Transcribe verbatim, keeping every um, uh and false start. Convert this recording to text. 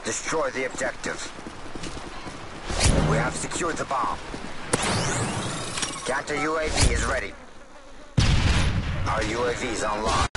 Destroy the objective. We have secured the bomb. Counter U A V is ready. Our U A V is online.